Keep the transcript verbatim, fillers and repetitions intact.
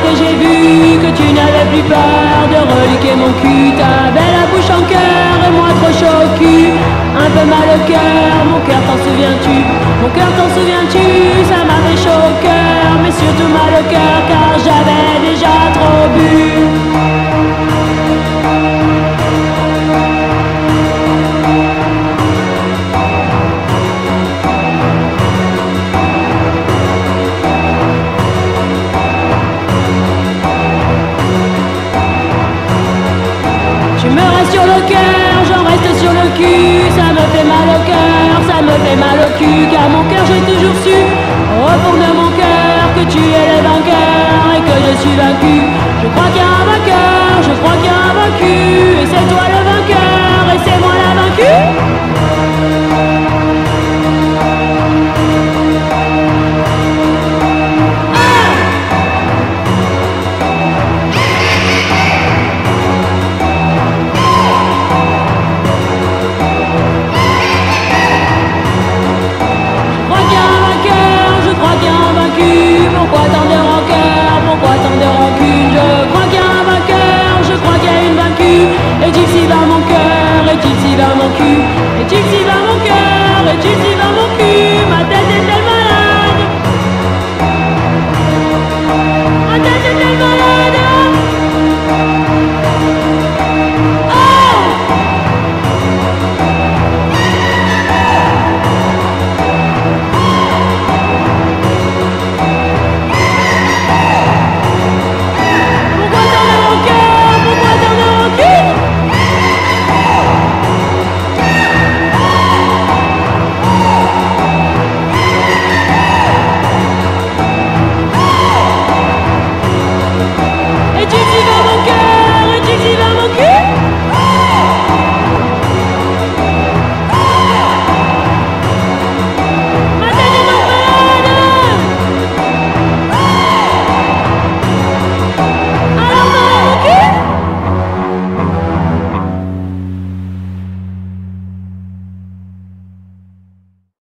et j'ai vu que tu n'avais plus peur de reliquer mon cul. T'avais la bouche en cœur et moi trop chaud au cul. Un peu mal au cœur, mon cœur t'en souviens-tu? Mon cœur t'en souviens-tu? Ça m'a fait chaud au cœur, mais surtout mal au cœur car j'avais déjà trop bu. Tu me restes sur le cœur, j'en reste sur le cul. Ça me fait mal au cœur, ça me fait mal au cul. Car mon cœur j'ai toujours su, au fond de mon cœur, que tu es le vainqueur et que je suis vaincu. Je crois qu'il y a